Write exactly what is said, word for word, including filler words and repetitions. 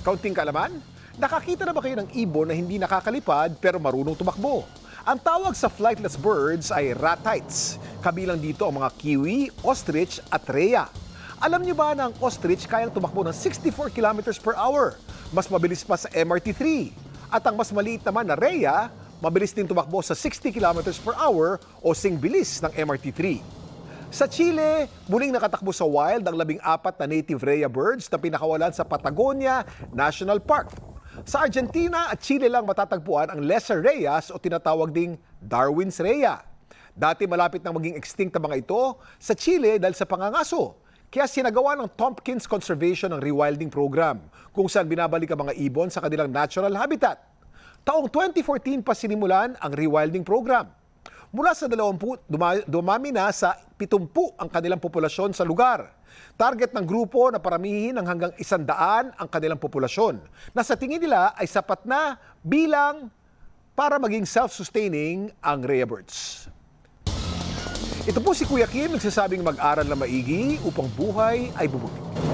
Kaunting kaalaman? Nakakita na ba kayo ng ibon na hindi nakakalipad pero marunong tumakbo? Ang tawag sa flightless birds ay ratites. Kabilang dito ang mga kiwi, ostrich at rhea. Alam niyo ba na ang ostrich kayang tumakbo ng sixty-four kilometers per hour? Mas mabilis pa sa M R T three. At ang mas maliit naman na rhea, mabilis din tumakbo sa sixty kilometers per hour o sing bilis ng M R T three. Sa Chile, muling nakatakbo sa wild ang labing apat na native rhea birds na pinakawalan sa Patagonia National Park. Sa Argentina at Chile lang matatagpuan ang lesser rheas o tinatawag ding Darwin's rhea. Dati malapit nang maging extinct ang mga ito sa Chile dahil sa pangangaso. Kaya sinagawa ng Tompkins Conservation ang rewilding program kung saan binabalik ang mga ibon sa kanilang natural habitat. Taong twenty fourteen pa sinimulan ang rewilding program. Mula sa dalawampu, dumami na sa pitumpu ang kanilang populasyon sa lugar. Target ng grupo na paramihin ng hanggang isandaan ang kanilang populasyon na sa tingin nila ay sapat na bilang para maging self-sustaining ang rhea birds. Ito po si Kuya Kim, nagsasabing mag-aral na maigi upang buhay ay bubuti.